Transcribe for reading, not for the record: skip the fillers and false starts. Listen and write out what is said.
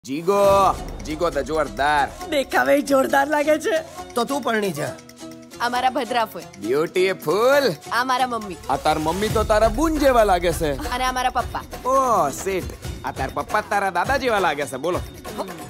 જીગો જીગો તો જોરદાર. દેખાવે જોરદાર લાગે છે. તો તું પરણી જા. અમારા ભદ્રાફોય. બ્યુટીફુલ. આ મારા મમ્મી. આ તાર મમ્મી તો તારા બુન જેવા લાગે છે. અને અમારા પપ્પા. ઓહ શિટ, આ તાર પપ્પા તારા દાદા જેવા લાગે છે. બોલો.